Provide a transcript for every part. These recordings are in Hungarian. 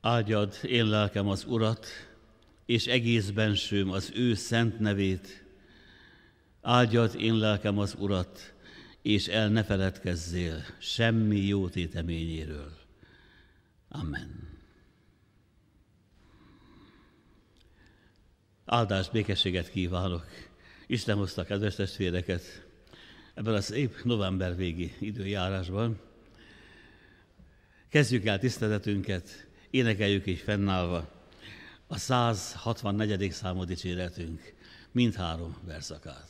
Áldjad én lelkem az Urat, és egész bensőm az ő szent nevét. Áldjad én lelkem az Urat, és el ne feledkezzél semmi jó téteményéről. Amen. Áldást, békességet kívánok! Isten hozta, kedves testvéreket, ebben a szép november végi időjárásban. Kezdjük el tiszteletünket, énekeljük így fennállva a 164. számú dicséretünk mindhárom verszakát.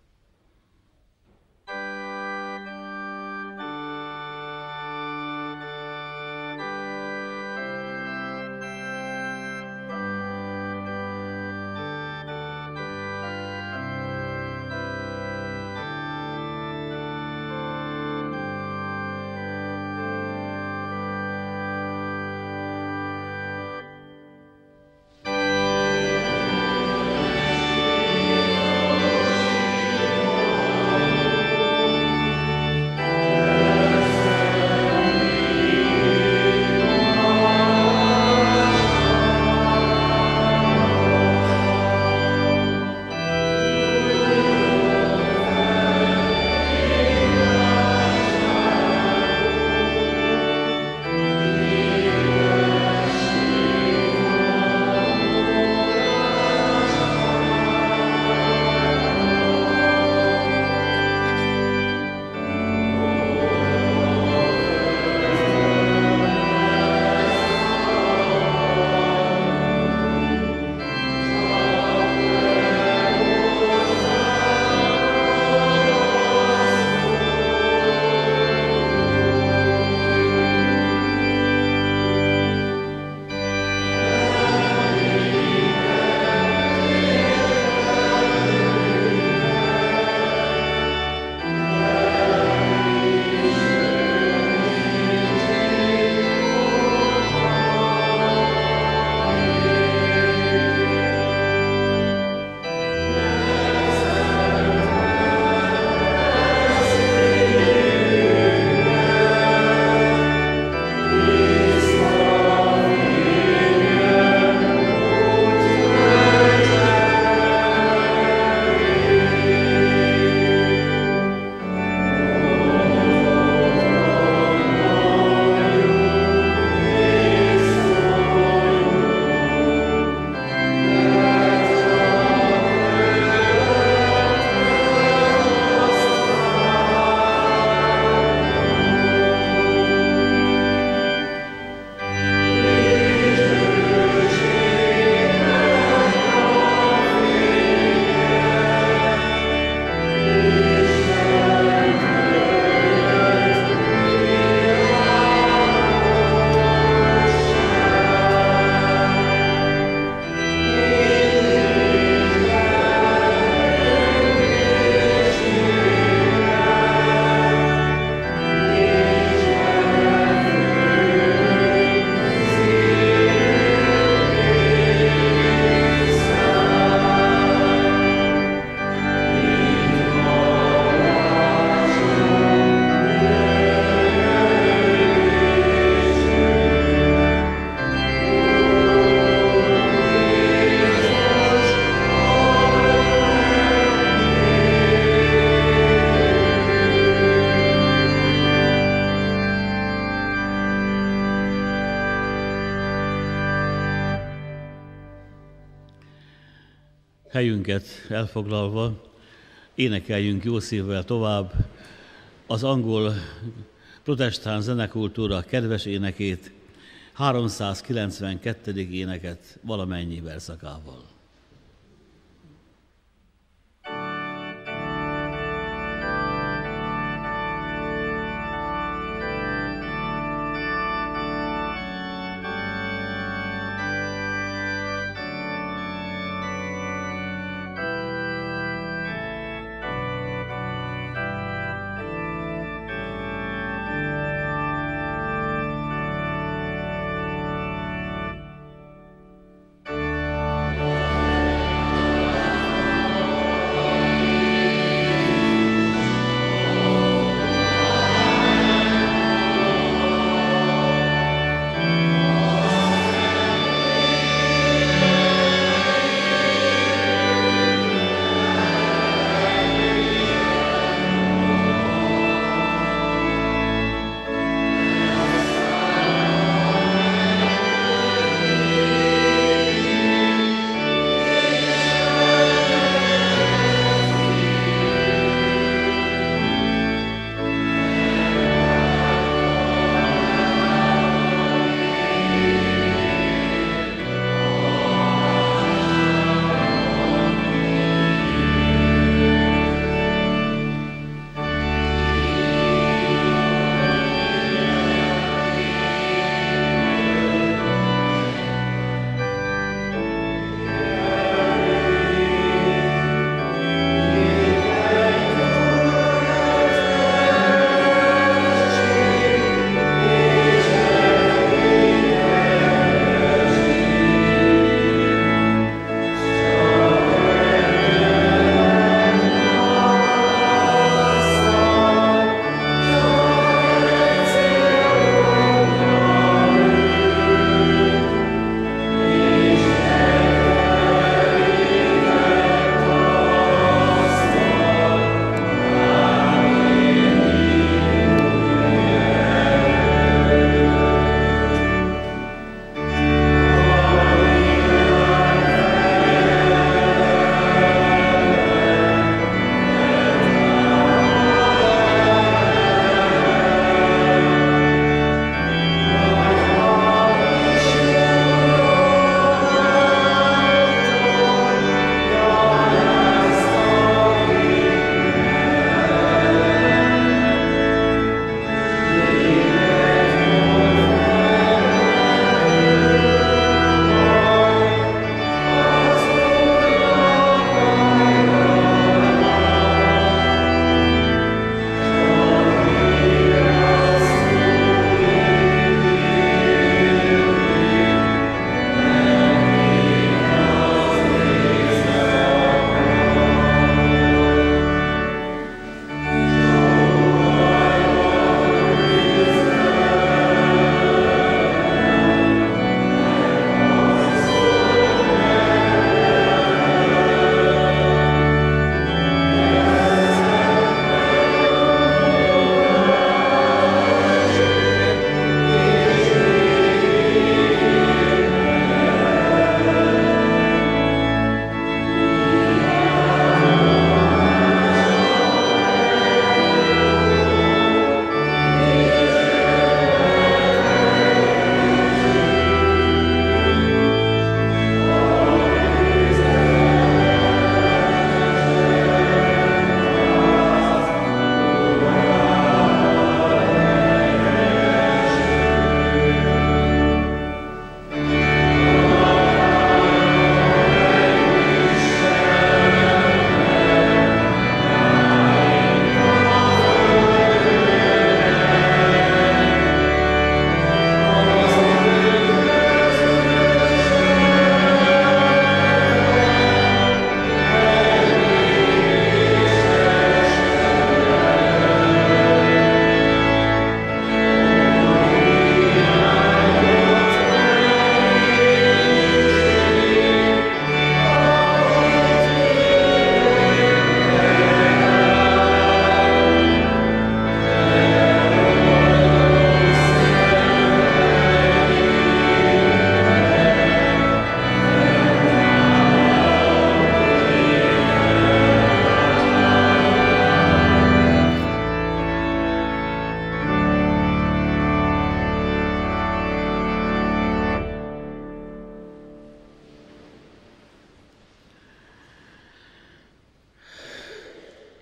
Helyünket elfoglalva, énekeljünk jó szívvel tovább az angol protestáns zenekultúra kedves énekét, 392. éneket valamennyi verszakával. Thank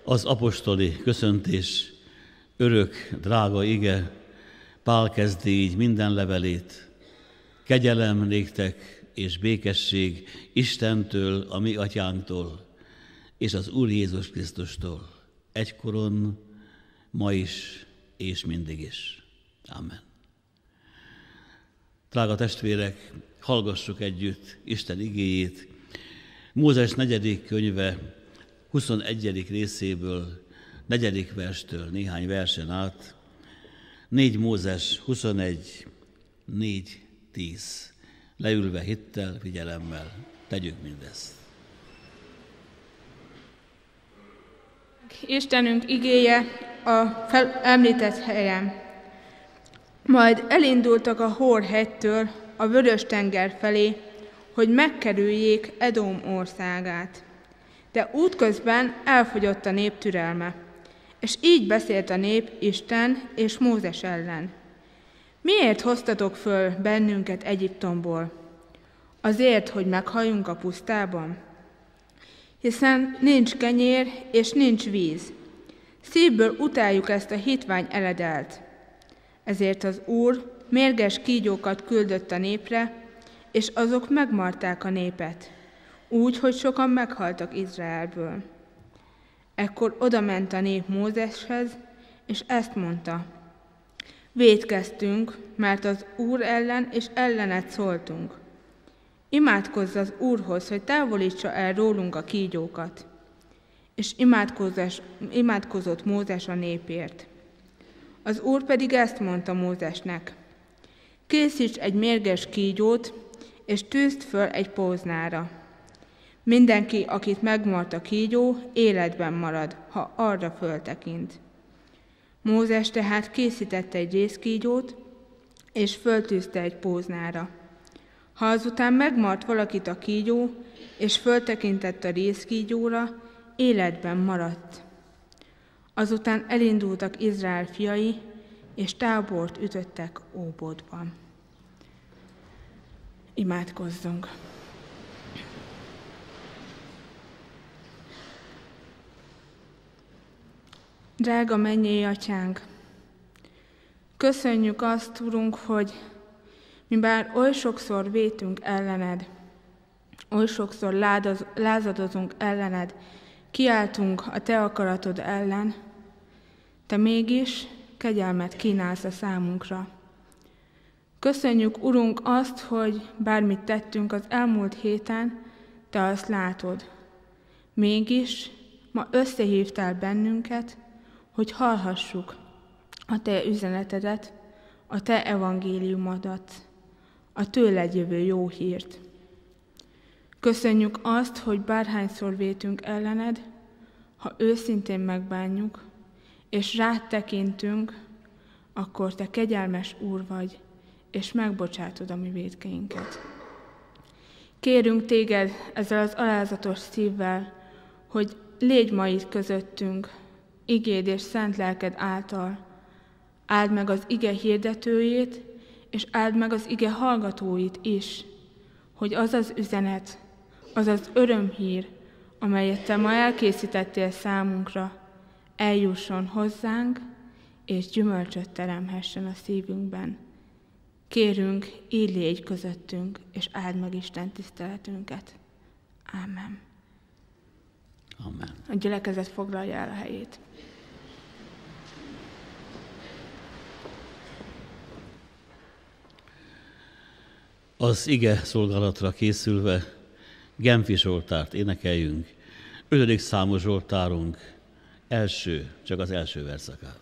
Az apostoli köszöntés, örök, drága ige, Pál kezdi így minden levelét. Kegyelem néktek és békesség Istentől, a mi atyánktól, és az Úr Jézus Krisztustól, egykoron, ma is, és mindig is. Amen. Drága testvérek, hallgassuk együtt Isten igéjét. Mózes 4. könyve 21. részéből, 4. verstől néhány versen át. 4 Mózes 21, 4, 10. Leülve hittel, figyelemmel, tegyük mindezt. Istenünk igéje a említett helyen. Majd elindultak a Hór hegytől a Vörös-tenger felé, hogy megkerüljék Edom országát. De útközben elfogyott a nép türelme, és így beszélt a nép Isten és Mózes ellen. Miért hoztatok föl bennünket Egyiptomból? Azért, hogy meghalljunk a pusztában? Hiszen nincs kenyér és nincs víz. Szívből utáljuk ezt a hitvány eledelt. Ezért az Úr mérges kígyókat küldött a népre, és azok megmarták a népet, úgy, hogy sokan meghaltak Izraelből. Ekkor odament a nép Mózeshez, és ezt mondta: vétkeztünk, mert az Úr ellen és ellened szóltunk. Imádkozz az Úrhoz, hogy távolítsa el rólunk a kígyókat. És imádkozott Mózes a népért. Az Úr pedig ezt mondta Mózesnek: készíts egy mérges kígyót, és tűzd föl egy póznára. Mindenki, akit megmart a kígyó, életben marad, ha arra föltekint. Mózes tehát készítette egy rézkígyót, és föltűzte egy póznára. Ha azután megmart valakit a kígyó, és föltekintett a rézkígyóra, életben maradt. Azután elindultak Izrael fiai, és tábort ütöttek Óbotban. Imádkozzunk! Drága mennyei Atyánk! Köszönjük azt, Urunk, hogy mi bár oly sokszor vétünk ellened, oly sokszor lázadozunk ellened, kiáltunk a Te akaratod ellen, Te mégis kegyelmet kínálsz a számunkra. Köszönjük, Urunk, azt, hogy bármit tettünk az elmúlt héten, Te azt látod. Mégis ma összehívtál bennünket, hogy hallhassuk a Te üzenetedet, a Te evangéliumodat, a tőled jövő jó hírt. Köszönjük azt, hogy bárhányszor vétünk ellened, ha őszintén megbánjuk, és rád tekintünk, akkor Te kegyelmes Úr vagy, és megbocsátod a mi vétkeinket. Kérünk Téged ezzel az alázatos szívvel, hogy légy ma itt közöttünk, igéd és szent lelked által. Áld meg az ige hirdetőjét, és áld meg az ige hallgatóit is, hogy az az üzenet, az az örömhír, amelyet Te ma elkészítettél számunkra, eljusson hozzánk, és gyümölcsöt teremhessen a szívünkben. Kérünk, így légy közöttünk, és áld meg Isten tiszteletünket. Ámen. Amen. A gyülekezet foglalja el a helyét. Az ige szolgálatra készülve Genfi Zsoltárt énekeljünk. 5. számú Zsoltárunk csak az első verszakát.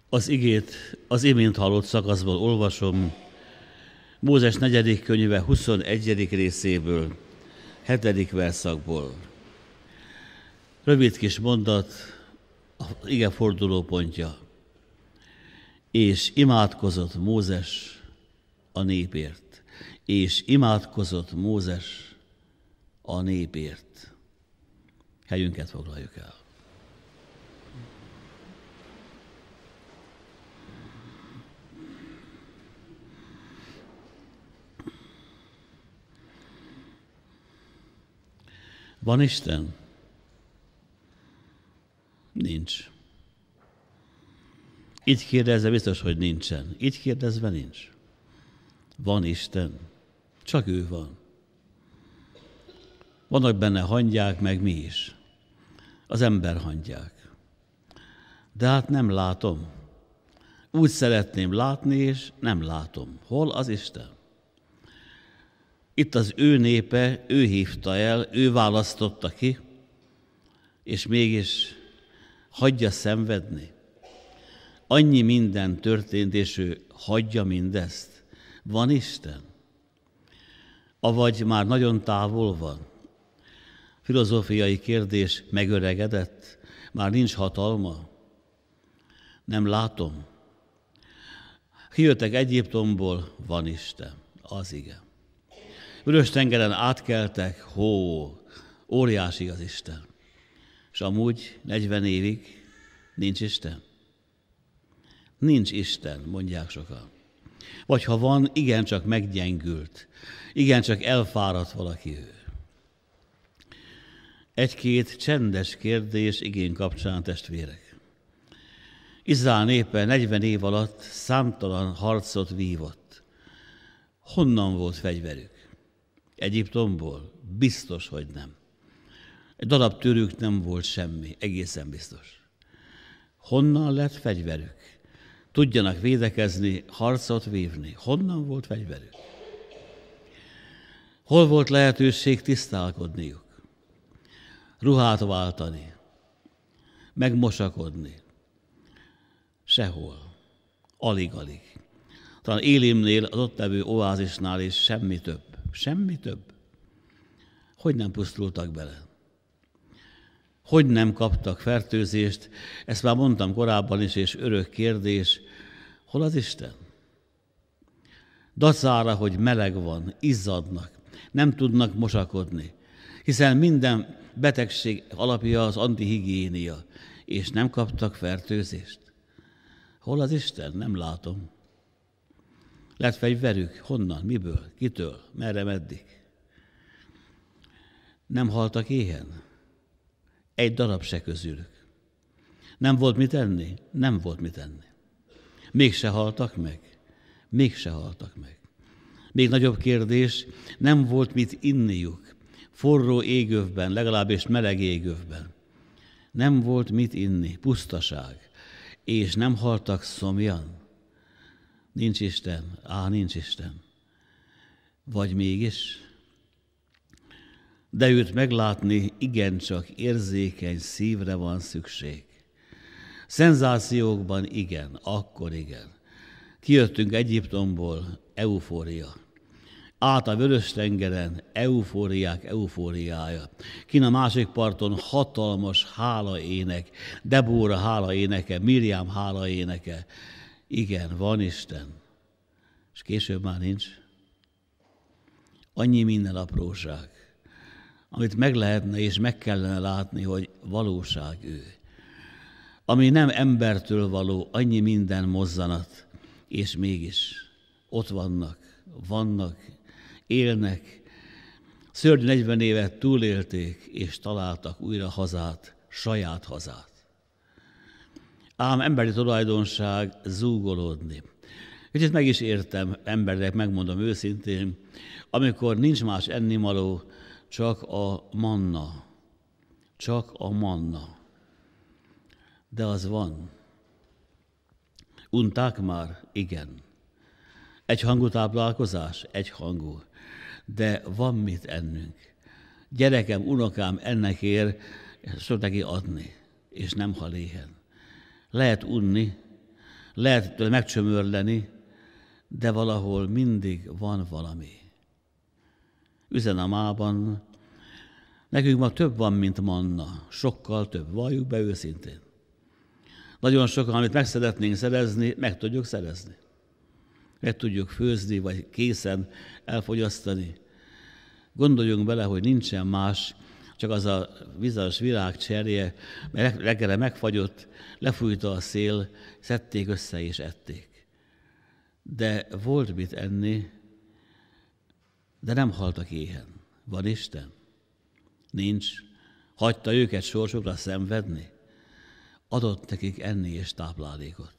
Az igét az imént hallott szakaszból olvasom, Mózes 4. könyve 21. részéből, 7. verszakból. Rövid kis mondat, az ige fordulópontja. És imádkozott Mózes a népért. És imádkozott Mózes a népért. Helyünket foglaljuk el. Van Isten? Nincs. Így kérdezve biztos, hogy nincsen. Így kérdezve nincs. Van Isten? Csak ő van. Vannak benne hangyák, meg mi is. Az ember hangyák. De hát nem látom. Úgy szeretném látni, és nem látom. Hol az Isten? Itt az ő népe, ő hívta el, ő választotta ki, és mégis hagyja szenvedni. Annyi minden történt, és ő hagyja mindezt. Van Isten? Avagy már nagyon távol van? Filozófiai kérdés, megöregedett? Már nincs hatalma? Nem látom. Kijöttek Egyiptomból, van Isten. Az igen. Vörös-tengeren átkeltek, óriási az Isten. És amúgy 40 évig nincs Isten. Nincs Isten, mondják sokan. Vagy ha van, igencsak meggyengült, igencsak elfáradt valaki ő. Egy-két csendes kérdés igény kapcsán, testvérek. Izrael népe 40 év alatt számtalan harcot vívott. Honnan volt fegyverük? Egyiptomból? Biztos, hogy nem. Egy darab tőrük nem volt semmi, egészen biztos. Honnan lett fegyverük? Tudjanak védekezni, harcot vívni. Honnan volt fegyverük? Hol volt lehetőség tisztálkodniuk? Ruhát váltani? Megmosakodni? Sehol. Alig-alig. Talán Élimnél, az ott levő oázisnál is semmi több. Semmi több. Hogy nem pusztultak bele? Hogy nem kaptak fertőzést? Ezt már mondtam korábban is, és örök kérdés. Hol az Isten? Dacára, hogy meleg van, izzadnak, nem tudnak mosakodni, hiszen minden betegség alapja az antihigiénia, és nem kaptak fertőzést. Hol az Isten? Nem látom. Lett fegyverük? Honnan? Miből? Kitől? Merre? Meddig? Nem haltak éhen? Egy darab se közülük. Nem volt mit enni? Nem volt mit enni. Mégse haltak meg? Mégse haltak meg. Még nagyobb kérdés, nem volt mit inniuk. Forró égövben, legalábbis meleg égövben. Nem volt mit inni, pusztaság. És nem haltak szomjan. Nincs Isten, nincs Isten. Vagy mégis? De őt meglátni igencsak érzékeny szívre van szükség. Szenzációkban igen, akkor igen. Kijöttünk Egyiptomból, eufória. Át a Vörös-tengeren, eufóriák eufóriája. Kin a másik parton hatalmas hálaének, Debóra hálaéneke, Miriam hálaéneke. Igen, van Isten. És később már nincs. Annyi minden apróság, amit meg lehetne és meg kellene látni, hogy valóság ő. Ami nem embertől való, annyi minden mozzanat, és mégis ott vannak, élnek. Szörnyű 40 évet túlélték, és találtak újra hazát, saját hazát. Ám emberi tulajdonság zúgolódni. Úgyhogy meg is értem, emberek, megmondom őszintén, amikor nincs más ennivaló, csak a manna. Csak a manna. De az van. Unták már? Igen. Egyhangú táplálkozás? Egyhangú. De van mit ennünk. Gyerekem, unokám ennek ér, és neki adni, és nem hal éhen. Lehet unni, lehet tőle megcsömörleni, de valahol mindig van valami. Üzen a mában, nekünk ma több van, mint manna, sokkal több, valljuk be őszintén. Nagyon sokan, amit meg szeretnénk szerezni, meg tudjuk szerezni. Meg tudjuk főzni, vagy készen elfogyasztani. Gondoljunk bele, hogy nincsen más, csak az a vizes virágcserje, mert reggelre megfagyott, lefújta a szél, szedték össze és ették. De volt mit enni, de nem haltak éhen. Van Isten? Nincs. Hagyta őket sorsokra szenvedni? Adott nekik enni és táplálékot.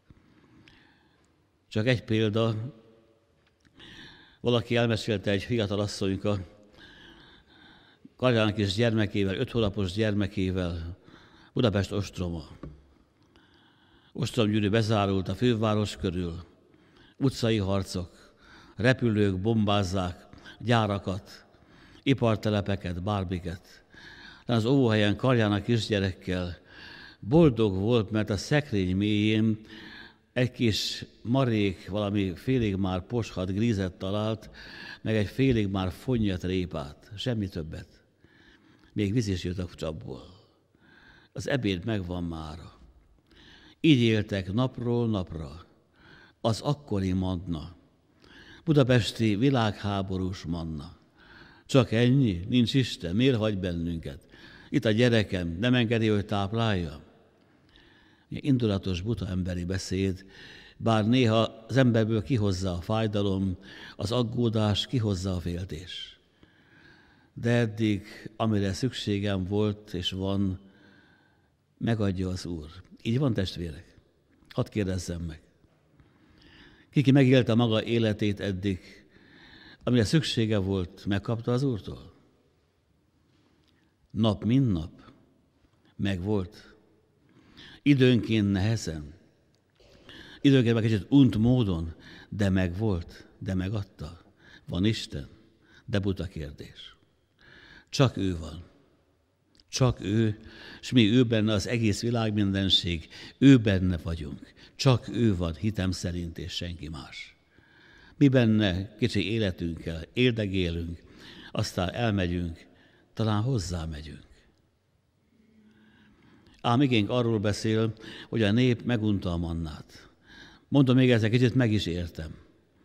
Csak egy példa, valaki elmesélte, egy fiatal asszonyka, Karjának és gyermekével, 5 hónapos gyermekével, Budapest ostroma. Ostromgyűrű bezárult a főváros körül, utcai harcok, repülők bombázzák gyárakat, ipartelepeket, bármiket. De az óvóhelyen Karjának kisgyerekkel boldog volt, mert a szekrény mélyén egy kis marék, valami félig már poshat grízet talált, meg egy félig már fonnyat répát, semmi többet. Még víz is jött a csapból. Az ebéd megvan mára. Így éltek napról napra. Az akkori manna. Budapesti világháborús manna. Csak ennyi? Nincs Isten? Miért hagy bennünket? Itt a gyerekem, nem engedi, hogy táplálja? Indulatos, buta emberi beszéd, bár néha az emberből kihozza a fájdalom, az aggódás, kihozza a féltés. De eddig, amire szükségem volt és van, megadja az Úr. Így van, testvérek? Hadd kérdezzem meg. Ki megélte maga életét eddig, amire szüksége volt, megkapta az Úrtól? Nap, mint nap megvolt. Időnként nehezen, időnként meg kicsit unt módon, de megvolt, de megadta. Van Isten, de buta kérdés. Csak ő van. Csak ő, és mi ő benne az egész világ mindenség, ő benne vagyunk. Csak ő van, hitem szerint, és senki más. Mi benne kicsi életünkkel éldegélünk, aztán elmegyünk, talán hozzá megyünk. Ám igénk arról beszél, hogy a nép megunta a mannát. Mondom még ezzel, kicsit meg is értem.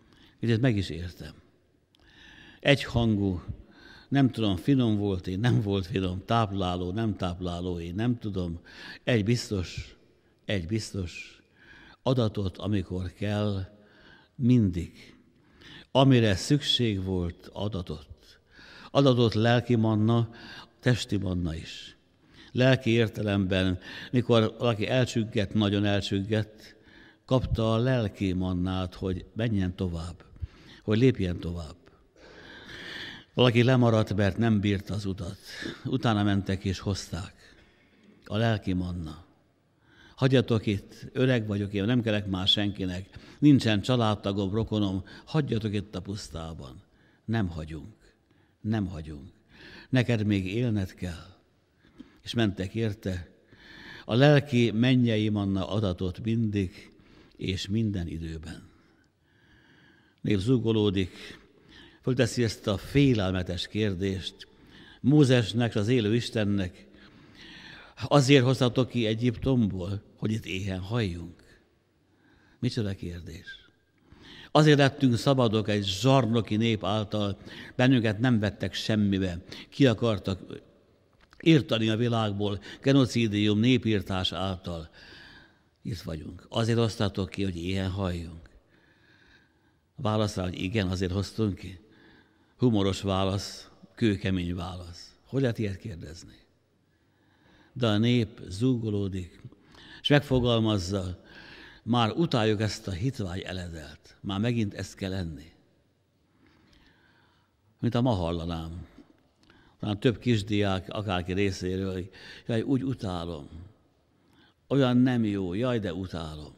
Egyhangú, nem tudom, finom volt én, nem volt finom, tápláló, nem tápláló én, nem tudom. Egy biztos, adatot, amikor kell, mindig. Amire szükség volt, adatot. Adatot lelki manna, testi manna is. Lelki értelemben, mikor valaki elcsüggett, nagyon elcsüggett, kapta a lelki mannát, hogy menjen tovább, hogy lépjen tovább. Valaki lemaradt, mert nem bírta az utat. Utána mentek és hozták. A lelki manna. Hagyjatok itt, öreg vagyok én, nem kelek már senkinek, nincsen családtagom, rokonom, hagyjatok itt a pusztában. Nem hagyunk. Neked még élned kell. És mentek érte. A lelki mennyei manna adatot mindig és minden időben. Nép zúgolódik, fölteszi ezt a félelmetes kérdést Mózesnek, az élő Istennek. Azért hoztatok ki Egyiptomból, hogy itt éhen halljunk? Micsoda kérdés? Azért lettünk szabadok egy zsarnoki nép által, bennünket nem vettek semmibe, ki akartak írtani a világból, genocídium, népírtás által. Itt vagyunk. Azért hoztatok ki, hogy éhen halljunk. Válaszra, hogy igen, azért hoztunk ki. Humoros válasz, kőkemény válasz. Hogy lehet ilyet kérdezni? De a nép zúgolódik, és megfogalmazza, már utáljuk ezt a hitvágy eledelt. Már megint ezt kell enni. Mint a ma hallanám. Talán több kisdiák, akárki részéről, hogy jaj, úgy utálom. Olyan nem jó, jaj, de utálom.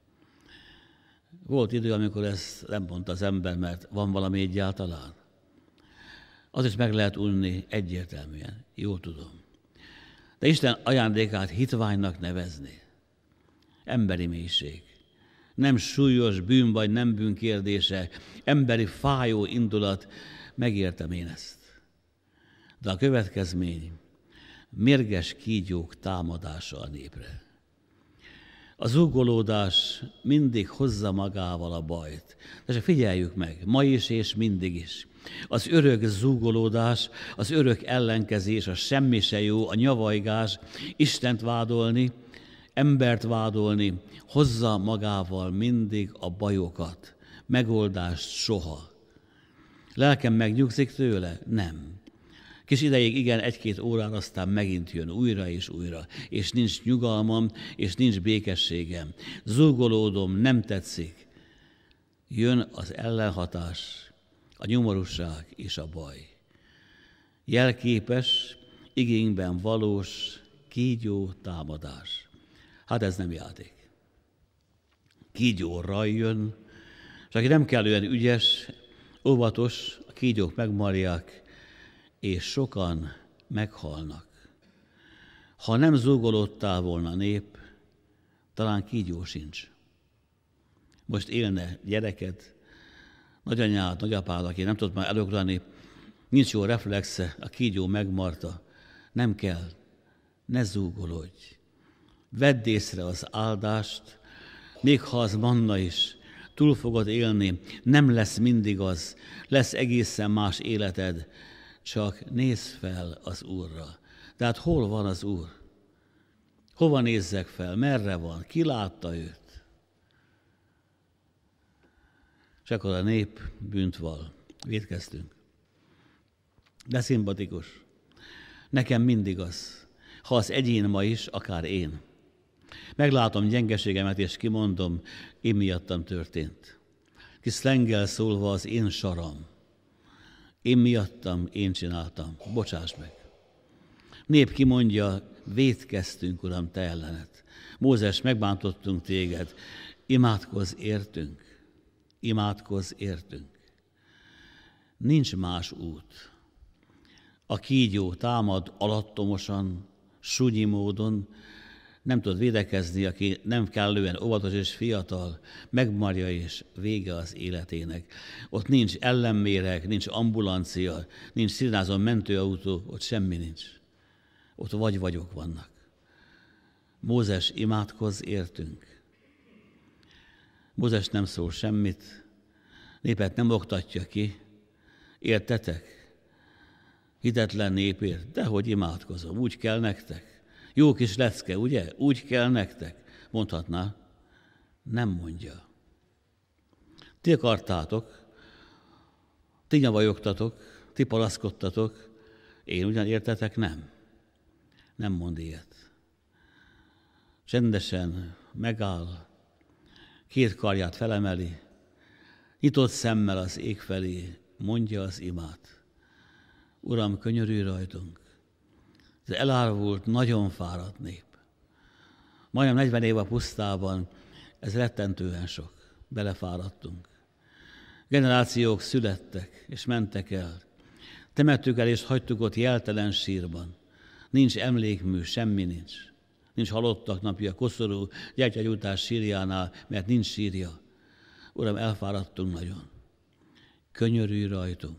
Volt idő, amikor ezt nem mondta az ember, mert van valami egyáltalán. Az is meg lehet unni egyértelműen, jól tudom. De Isten ajándékát hitványnak nevezni. Emberi mélység. Nem súlyos bűn vagy nem bűn kérdése, emberi fájó indulat, megértem én ezt. De a következmény mérges kígyók támadása a népre. A zúgolódás mindig hozza magával a bajt. De csak figyeljük meg, ma is és mindig is. Az örök zúgolódás, az örök ellenkezés, a semmi se jó, a nyavajgás, Istent vádolni, embert vádolni, hozza magával mindig a bajokat, megoldást soha. Lelkem megnyugszik tőle? Nem. Kis ideig igen, 1-2 órára, aztán megint jön újra és újra, és nincs nyugalmam, és nincs békességem. Zúgolódom, nem tetszik. Jön az ellenhatás, a nyomorúság és a baj. Jelképes, igényben valós, kígyó támadás. Hát ez nem játék. Kígyóra jön, és aki nem kellően ügyes, óvatos, a kígyók megmarják, és sokan meghalnak. Ha nem zúgolódtál volna a nép, talán kígyó sincs. Most élne gyereked, nagyanyád, nagyapád, aki nem tudott már elugrani, nincs jó reflexe, a kígyó megmarta. Nem kell, ne zúgolódj. Vedd észre az áldást, még ha az manna is, túl fogod élni, nem lesz mindig az, lesz egészen más életed, csak nézz fel az Úrra. Tehát hol van az Úr? Hova nézzek fel? Merre van? Ki látta őt? És akkor a nép bűnt val. Vétkeztünk. De szimpatikus. Nekem mindig az. Ha az egyén ma is, akár én. Meglátom gyengeségemet, és kimondom, én miattam történt. Kis szlenggel szólva az én saram. Én miattam, én csináltam. Bocsáss meg. Nép kimondja, vétkeztünk, Uram, te ellened. Mózes, megbántottunk téged. Imádkozz értünk. Imádkozz értünk. Nincs más út. A kígyó támad alattomosan, sunyi módon, nem tud védekezni, aki nem kellően óvatos és fiatal, megmarja és vége az életének. Ott nincs ellenméreg, nincs ambulancia, nincs színázon mentőautó, ott semmi nincs. Ott vagyok vannak. Mózes, imádkozz értünk. Mózes nem szól semmit, népet nem oktatja ki. Értetek? Hitetlen népért, dehogy imádkozom, úgy kell nektek. Jó kis lecke, ugye? Úgy kell nektek. Mondhatná, nem mondja. Ti akartátok, ti nyavajogtatok, ti palaszkodtatok, én ugyan értetek, nem. Nem mond ilyet. Csendesen megáll, 2 karját felemeli, nyitott szemmel az ég felé, mondja az imát. Uram, könyörülj rajtunk. Ez elárvult, nagyon fáradt nép. Majdnem 40 év a pusztában, ez rettentően sok. Belefáradtunk. Generációk születtek és mentek el. Temettük el és hagytuk ott jeltelen sírban. Nincs emlékmű, semmi nincs. Nincs halottak napja, koszorú, gyertyagyújtás sírjánál, mert nincs sírja. Uram, elfáradtunk nagyon. Könyörülj rajtunk.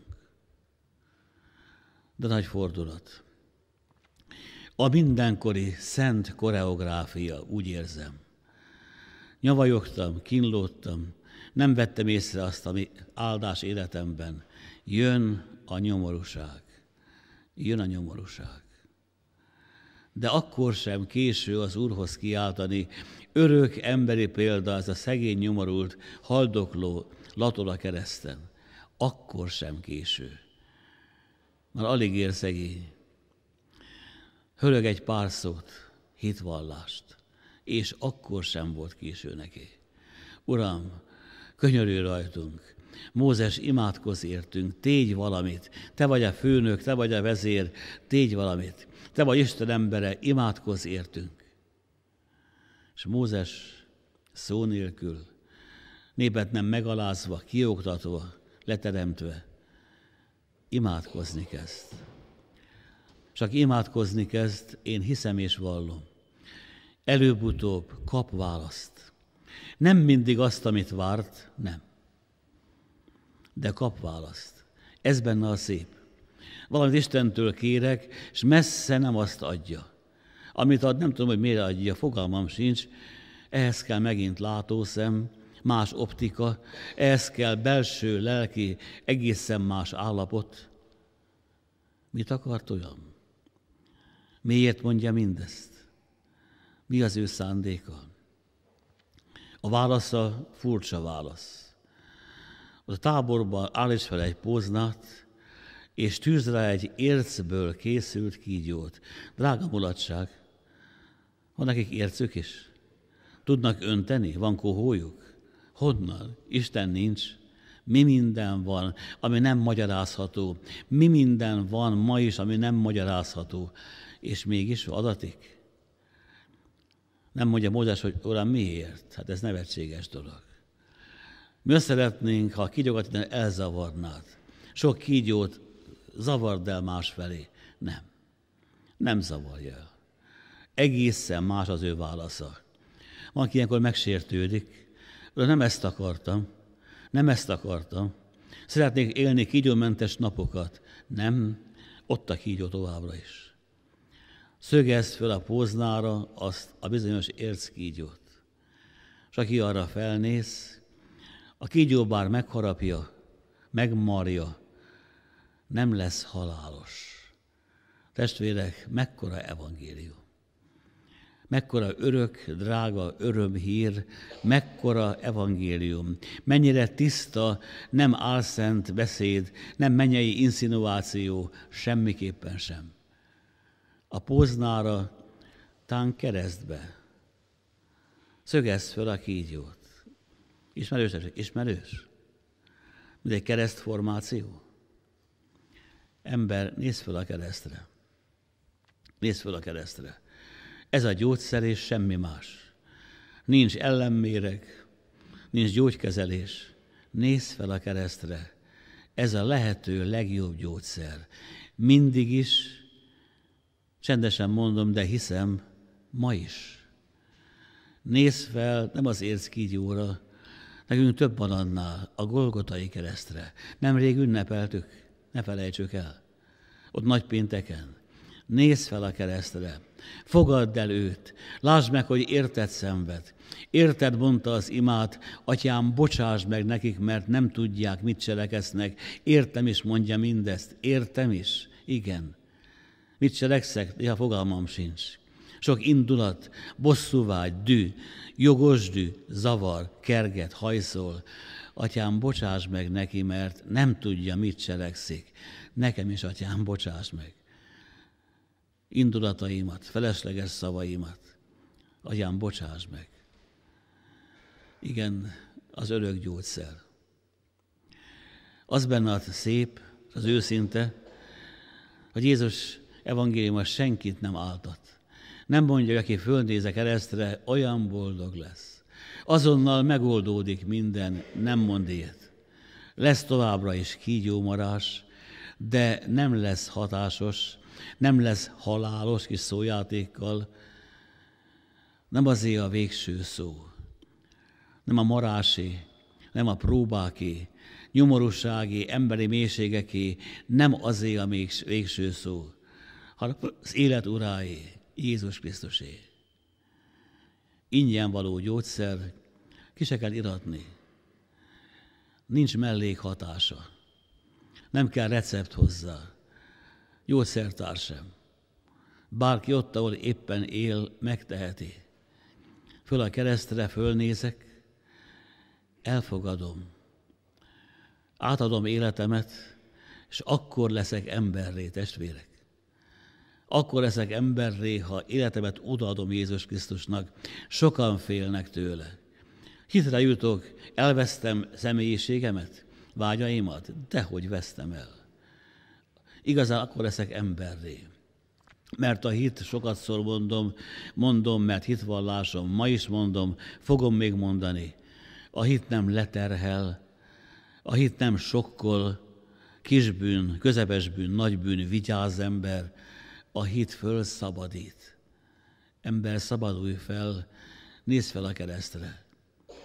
De nagy fordulat. A mindenkori szent koreográfia, úgy érzem. Nyavajogtam, kínlódtam, nem vettem észre azt, ami áldás életemben. Jön a nyomorúság. Jön a nyomorúság. De akkor sem késő az Úrhoz kiáltani. Örök emberi példa ez a szegény nyomorult, haldokló, latol a kereszten. Akkor sem késő. Már alig ér szegény. Hörög egy pár szót, hitvallást, és akkor sem volt késő neki. Uram, könyörülj rajtunk, Mózes, imádkozz értünk, tégy valamit, te vagy a főnök, te vagy a vezér, tégy valamit, te vagy Isten embere, imádkozz értünk. És Mózes szó nélkül, népet nem megalázva, kioktatva, leteremtve, imádkozni kezd. Csak imádkozni kezd, én hiszem és vallom. Előbb-utóbb kap választ. Nem mindig azt, amit várt, nem. De kap választ. Ez benne a szép. Valamit Istentől kérek, és messze nem azt adja. Amit ad, nem tudom, hogy miért adja, fogalmam sincs. Ehhez kell megint látószem, más optika, ehhez kell belső, lelki, egészen más állapot. Mit akart olyan? Miért mondja mindezt? Mi az ő szándéka? A válasza furcsa válasz. A táborban állíts fel egy póznát, és tűzd rá egy ércből készült kígyót. Drága mulatság, van nekik ércük is? Tudnak önteni? Van kohójuk? Honnan? Isten nincs. Mi minden van, ami nem magyarázható. Mi minden van ma is, ami nem magyarázható. És mégis adatik. Nem mondja Mózes, hogy Uram, miért? Hát ez nevetséges dolog. Mi azt szeretnénk, ha a kígyókat elzavarnád. Sok kígyót zavard el másfelé. Nem. Nem zavarja el. Egészen más az ő válasza. Van, aki ilyenkor megsértődik. Nem ezt akartam. Nem ezt akartam. Szeretnék élni kígyómentes napokat. Nem. Ott a kígyó továbbra is. Szögezd föl a póznára azt a bizonyos érckígyót. És aki arra felnéz, a kígyó bár megharapja, megmarja, nem lesz halálos. Testvérek, mekkora evangélium. Mekkora örök, drága örömhír, mekkora evangélium. Mennyire tiszta, nem álszent beszéd, nem mennyei inszinuáció, semmiképpen sem. A póznára, tán keresztbe. Szögezd föl a kígyót. Ismerős? Ismerős? Mint egy keresztformáció. Ember, nézz föl a keresztre. Nézz föl a keresztre. Ez a gyógyszer és semmi más. Nincs ellenméreg, nincs gyógykezelés. Nézz fel a keresztre. Ez a lehető legjobb gyógyszer. Mindig is, csendesen mondom, de hiszem, ma is. Nézz fel nem az érckígyóra, nekünk több van annál, a Golgotai keresztre. Nemrég ünnepeltük, ne felejtsük el. Ott nagypénteken. Nézz fel a keresztre, fogadd el őt, lásd meg, hogy érted szenved. Érted, mondta az imát, atyám, bocsáss meg nekik, mert nem tudják, mit cseleksznek. Értem is, mondja mindezt, értem is, igen. Mit cselekszek, néha fogalmam sincs. Sok indulat, bosszúvágy, dű, jogos dű, zavar, kerget, hajszol. Atyám, bocsáss meg neki, mert nem tudja, mit cselekszik. Nekem is, atyám, bocsáss meg. Indulataimat, felesleges szavaimat. Atyám, bocsáss meg. Igen, az örök gyógyszer. Az benne a szép, az őszinte, hogy Jézus evangéliuma senkit nem áltat. Nem mondja, hogy aki fölnéz a keresztre, olyan boldog lesz. Azonnal megoldódik minden, nem mond ilyet. Lesz továbbra is kígyómarás, de nem lesz hatásos, nem lesz halálos kis szójátékkal. Nem azért a végső szó. Nem a marásé, nem a próbáké, nyomorúsági, emberi mélységeké, nem azért a végső szó, hanem az élet uráé, Jézus Krisztusé. Ingyen való gyógyszer, ki se kell iratni. Nincs mellékhatása. Nem kell recept hozzá. Gyógyszertár sem. Bárki ott, ahol éppen él, megteheti. Föl a keresztre fölnézek, elfogadom. Átadom életemet, és akkor leszek emberré, testvérek. Akkor leszek emberré, ha életemet odaadom Jézus Krisztusnak. Sokan félnek tőle. Hitre jutok, elvesztem személyiségemet, vágyaimat? Dehogy vesztem el. Igazán akkor leszek emberré. Mert a hit, sokatszor mondom, mert hitvallásom, ma is mondom, fogom még mondani. A hit nem leterhel, a hit nem sokkol, kisbűn, közepes bűn, nagy bűn, vigyázz ember, a hit fölszabadít. Ember, szabadulj fel, nézz fel a keresztre.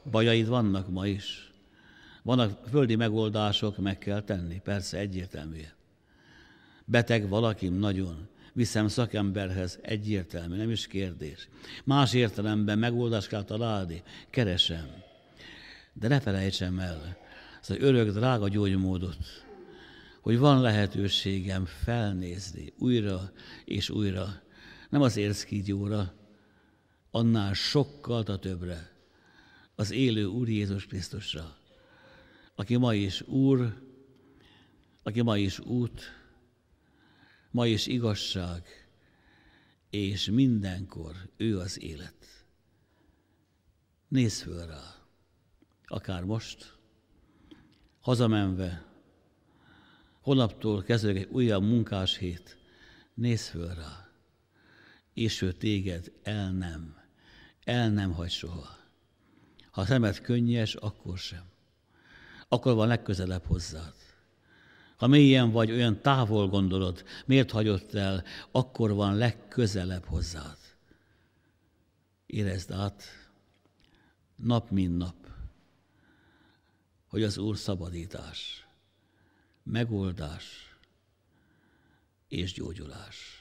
Bajaid vannak ma is. Vannak földi megoldások, meg kell tenni, persze egyértelműen. Beteg valaki nagyon, viszem szakemberhez, egyértelmű, nem is kérdés. Más értelemben megoldást kell találni, keresem. De ne felejtsem el azt az örök, drága gyógymódot, hogy van lehetőségem felnézni újra és újra, nem az érckígyóra, annál sokkal többre, az élő Úr Jézus Krisztusra, aki ma is Úr, aki ma is út, ma is igazság, és mindenkor ő az élet. Nézz föl rá, akár most, hazamenve, holnaptól kezdődik egy újabb munkás hét, nézz föl rá, és ő téged el nem hagy soha. Ha a szemed könnyes, akkor sem. Akkor van legközelebb hozzád. Ha mélyen vagy, olyan távol gondolod, miért hagyott el, akkor van legközelebb hozzád. Érezd át, nap mint nap, hogy az Úr szabadítás, megoldás és gyógyulás.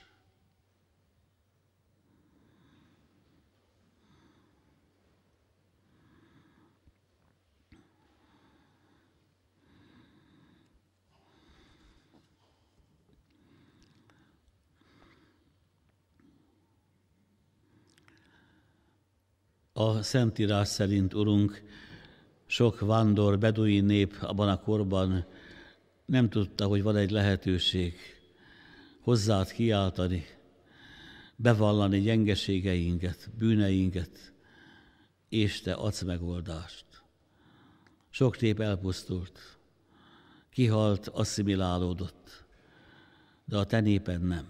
A Szentírás szerint, Urunk, sok vándor, beduin nép abban a korban nem tudta, hogy van egy lehetőség hozzád kiáltani, bevallani gyengeségeinket, bűneinket, és te adsz megoldást. Sok nép elpusztult, kihalt, asszimilálódott, de a te néped nem.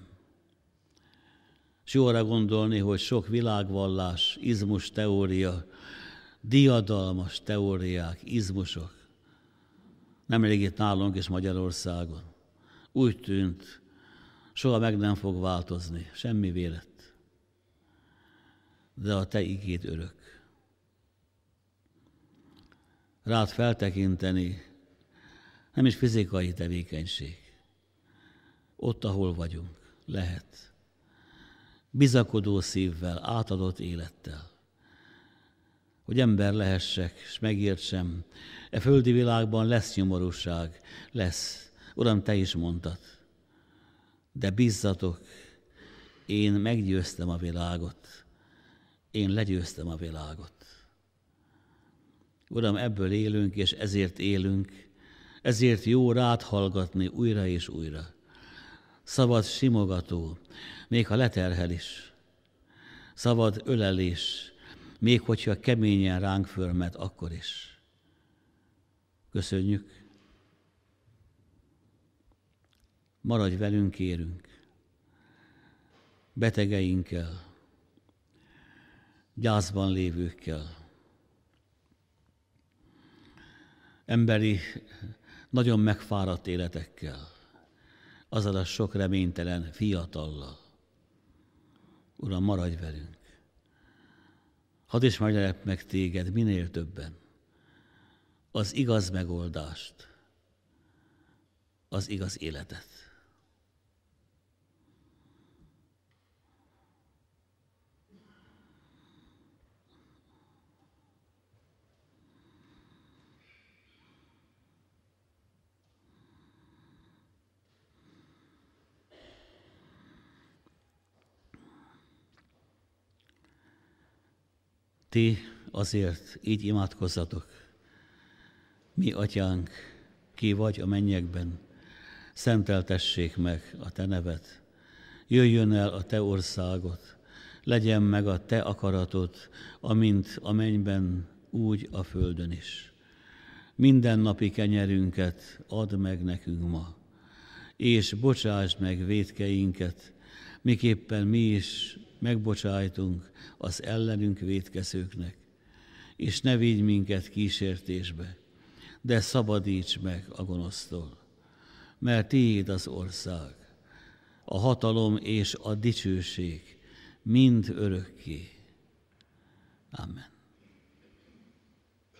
S jó arra gondolni, hogy sok világvallás, izmus teória, diadalmas teóriák, izmusok, nemrég itt nálunk és Magyarországon. Úgy tűnt, soha meg nem fog változni, semmi vélet. De a te igéd örök. Rád feltekinteni nem is fizikai tevékenység. Ott, ahol vagyunk, lehet. Bizakodó szívvel, átadott élettel. Hogy ember lehessek, és megértsem, e földi világban lesz nyomorúság, lesz. Uram, te is mondtad. De bízzatok, én meggyőztem a világot. Én legyőztem a világot. Uram, ebből élünk, és ezért élünk, ezért jó rád hallgatni újra és újra. Szabad simogató, még ha leterhel is. Szabad ölelés, még hogyha keményen ránk fölmet, akkor is. Köszönjük. Maradj velünk, kérünk. Betegeinkkel, gyászban lévőkkel. Emberi, nagyon megfáradt életekkel. Azzal a sok reménytelen fiatallal. Uram, maradj velünk. Hadd ismerjelek meg téged minél többen. Az igaz megoldást, az igaz életet. Ti azért így imádkozzatok. Mi, Atyánk, ki vagy a mennyekben, szenteltessék meg a te neved. Jöjjön el a te országod, legyen meg a te akaratod, amint a mennyben, úgy a földön is. Mindennapi kenyerünket add meg nekünk ma, és bocsásd meg vétkeinket, miképpen mi is megbocsájtunk az ellenünk vétkezőknek, és ne vigy minket kísértésbe, de szabadíts meg a gonosztól, mert tiéd az ország, a hatalom és a dicsőség mind örökké. Amen.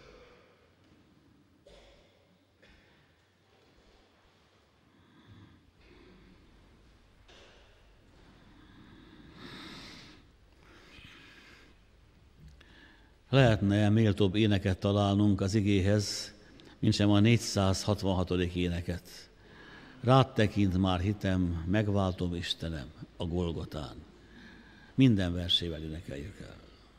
Lehetne méltóbb éneket találnunk az igéhez, mint sem a 466. éneket. Rád tekint már hitem, megváltom Istenem a Golgotán. Minden versével énekeljük el.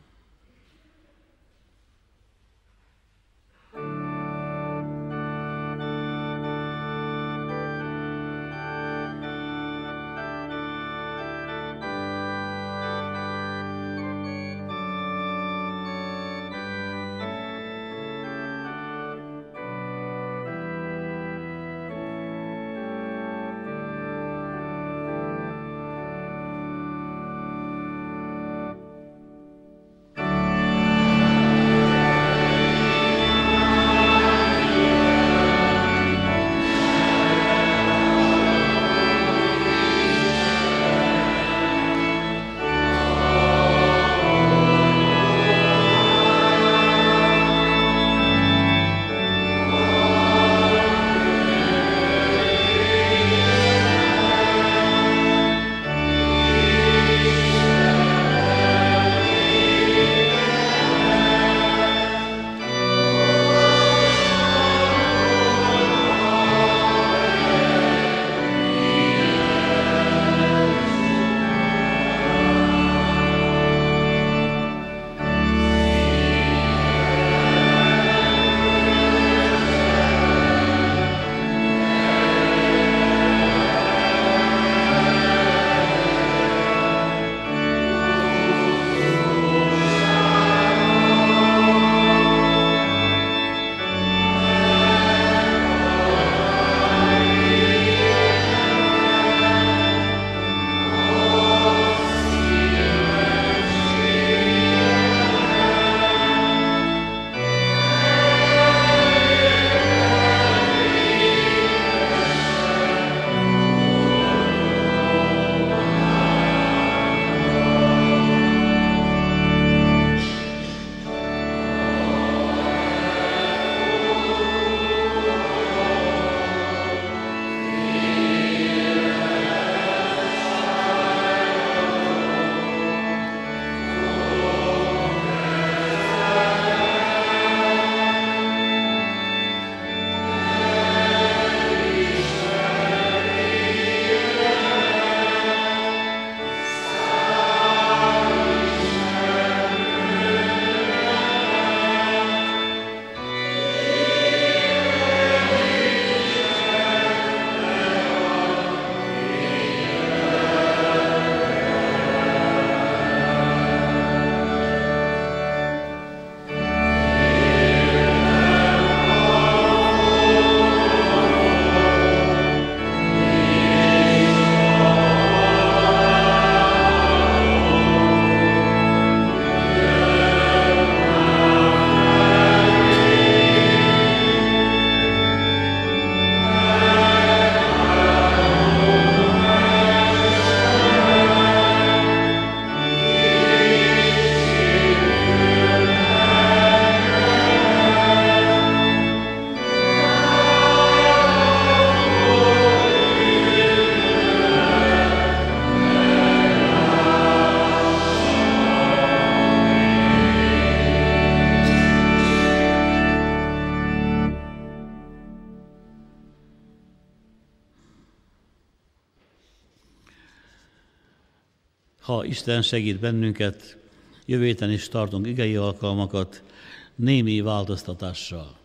Ha Isten segít bennünket, jövő héten is tartunk igei alkalmakat némi változtatással.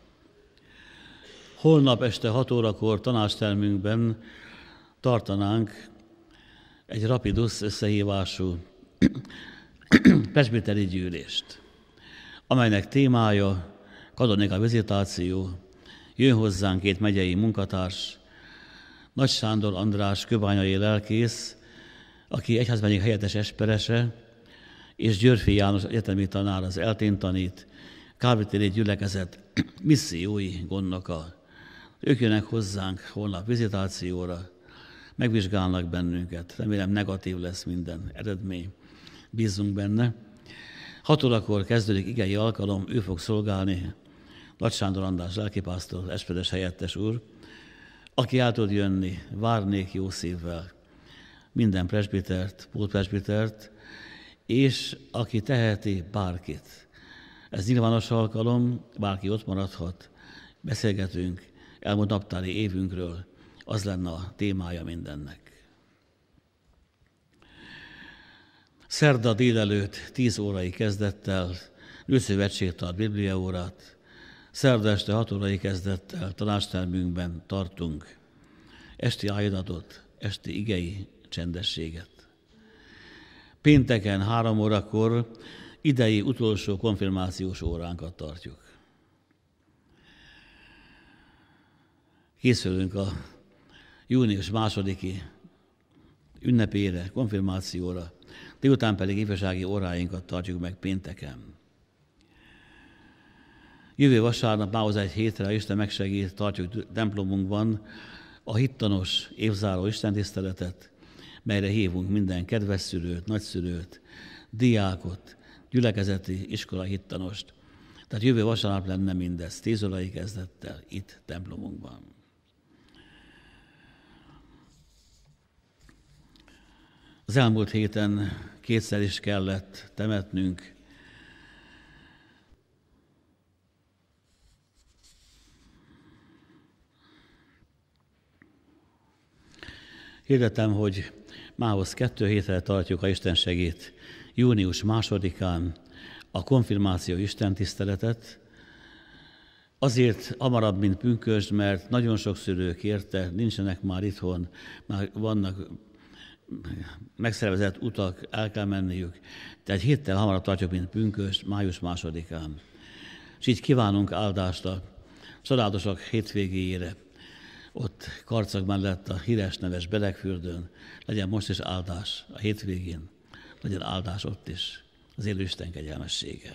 Holnap este 6 órakor tanácstermünkben tartanánk egy rapidus összehívású presbiteri gyűlést, amelynek témája kanonika vizitáció. Jön hozzánk 2 megyei munkatárs, Nagy Sándor András kőbányai lelkész, aki egyházmegyék helyettes esperese, és Györfi János egyetemi tanár, az eltén tanít, Kárpiterei gyülekezet missziói gondnoka. Ők jönnek hozzánk holnap vizitációra, megvizsgálnak bennünket. Remélem negatív lesz minden eredmény. Bízzunk benne. 6 órakor kezdődik igei alkalom, ő fog szolgálni, Nagy Sándor András lelkipásztor, esperes helyettes úr, aki el tud jönni, várnék jó szívvel minden presbitert, pótpresbitert, és aki teheti, bárkit, Ez nyilvános alkalom, bárki ott maradhat, beszélgetünk elmúlt naptári évünkről, az lenne a témája mindennek. Szerda délelőtt 10 órai kezdettel Nőszövetség tart bibliaórát, szerda este 6 órai kezdettel tanácstermünkben tartunk esti ájdatot, esti igei csendességet. Pénteken 3 órakor idei utolsó konfirmációs óránkat tartjuk. Készülünk a június 2. ünnepére, konfirmációra, délután pedig ifjúsági óráinkat tartjuk meg pénteken. Jövő vasárnap, mához egy hétre, Isten megsegít, tartjuk templomunkban a hittanos évzáró istentiszteletet, melyre hívunk minden kedves szülőt, nagyszülőt, diákot, gyülekezeti iskola hittanost. Tehát jövő vasárnap lenne mindez, 10 órai kezdettel itt templomunkban. Az elmúlt héten 2-szer is kellett temetnünk. Hirdetem, hogy mához 2 hétre tartjuk, ha Isten segít, június 2-án a konfirmáció istentiszteletet. Azért hamarabb, mint pünkösd, mert nagyon sok szülő kérte, nincsenek már itthon, már vannak megszervezett utak, el kell menniük. Tehát héttel hamarabb tartjuk, mint pünkösd, május 2-án. És így kívánunk áldást a családosok hétvégéjére. Ott Karcag mellett a híres neves Beregfürdőn legyen most is áldás a hétvégén, legyen áldás ott is, az élő Isten kegyelmessége.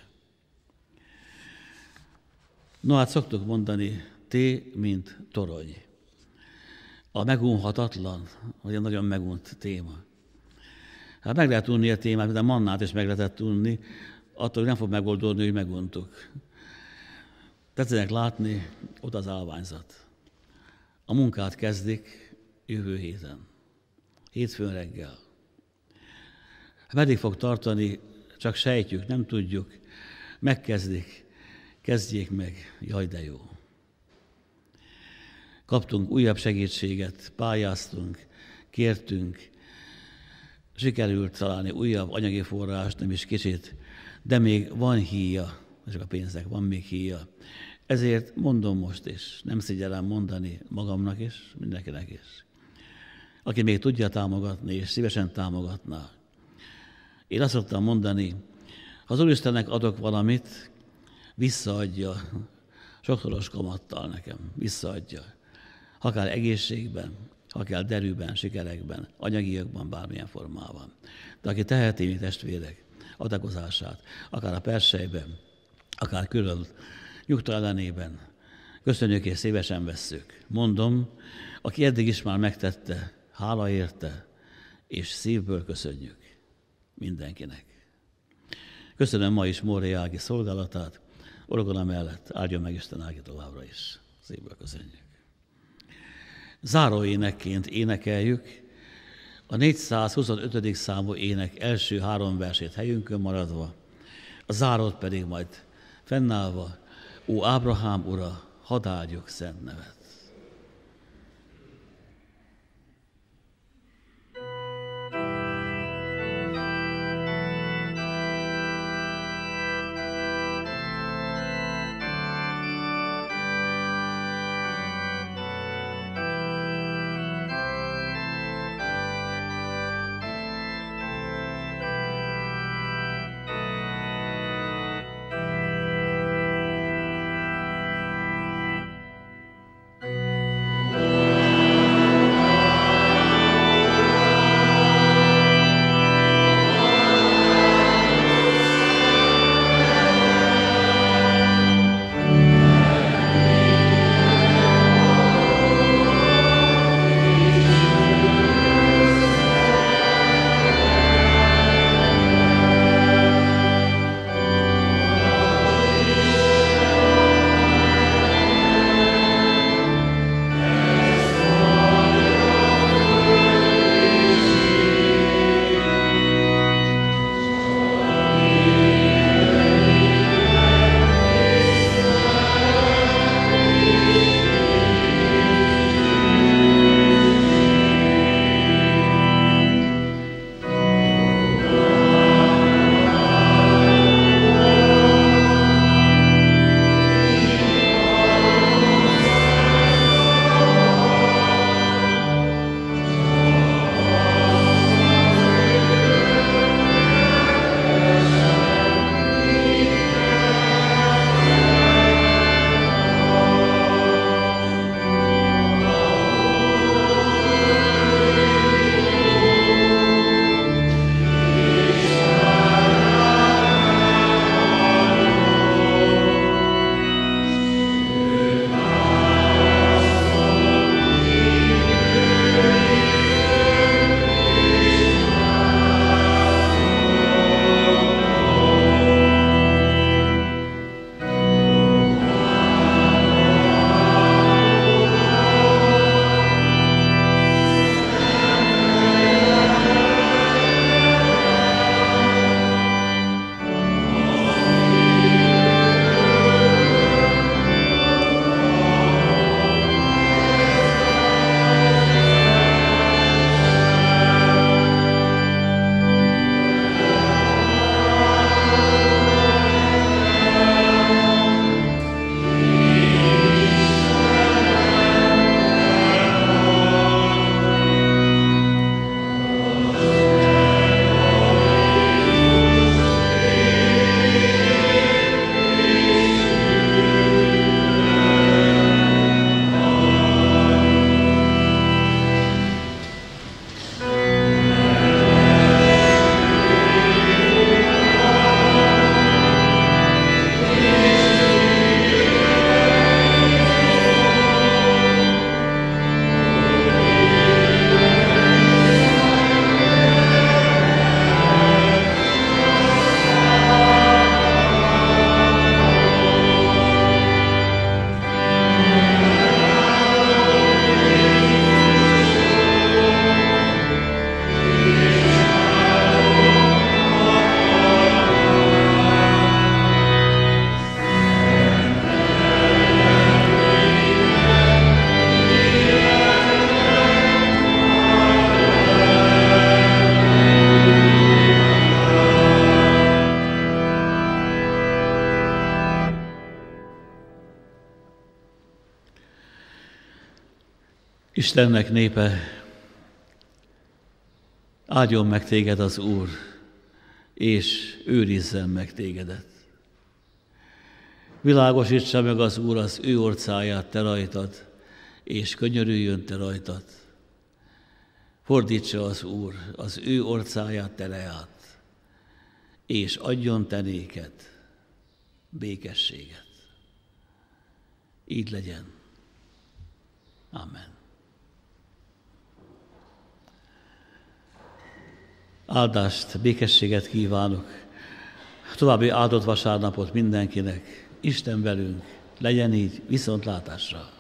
No, hát szoktuk mondani, té, mint torony. A megunhatatlan, vagy a nagyon megunt téma. Hát meg lehet unni a témát, de mannát is meg lehetett unni, attól, hogy nem fog megoldódni, hogy meguntuk. Tetszenek látni, ott az állványzat. A munkát kezdik jövő héten, hétfőn reggel. Meddig fog tartani, csak sejtjük, nem tudjuk. Megkezdik, kezdjék meg, jaj de jó. Kaptunk újabb segítséget, pályáztunk, kértünk, sikerült találni újabb anyagi forrást, nem is kicsit, de még van híja, csak a pénznek van még híja. Ezért mondom most is, nem szégyellem mondani magamnak is, mindenkinek is. Aki még tudja támogatni, és szívesen támogatná. Én azt szoktam mondani, ha az Úristennek adok valamit, visszaadja sokszoros kamattal nekem, visszaadja. Akár egészségben, akár derűben, sikerekben, anyagiakban, bármilyen formában. De aki teheti, mi testvérek, adakozását, akár a persejben, akár külön, nyugta ellenében, köszönjük és szívesen vesszük. Mondom, aki eddig is már megtette, hála érte, és szívből köszönjük mindenkinek. Köszönöm ma is Móri Ági szolgálatát, orgona mellett áldjon meg Isten Ági továbbra is. Szívből köszönjük. Záróénekként énekeljük a 425. számú ének első 3 versét helyünkön maradva, a zárót pedig majd fennállva, ó Ábrahám ura, hadd áldjuk szent nevet. Istennek népe, áldjon meg téged az Úr, és őrizzen meg tégedet. Világosítsa meg az Úr az ő orcáját te rajtad, és könyörüljön te rajtad. Fordítsa az Úr az ő orcáját te reát, és adjon te néked békességet. Így legyen. Amen. Áldást, békességet kívánok. További áldott vasárnapot mindenkinek. Isten velünk, legyen így, viszontlátásra!